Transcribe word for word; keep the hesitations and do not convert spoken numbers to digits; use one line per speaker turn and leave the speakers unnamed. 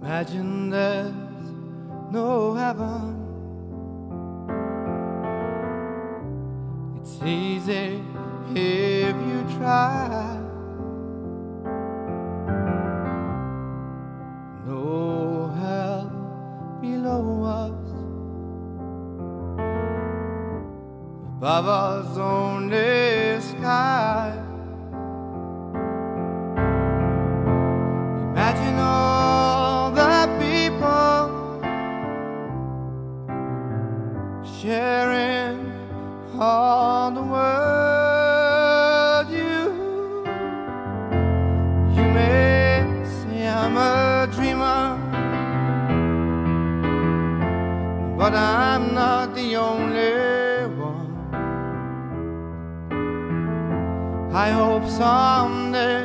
Imagine there's no heaven. It's easy if you try. No hell below us, above us only sky. Imagine all the people sharing all the world. You, you may say I'm a dreamer, but I'm not the only one. I hope someday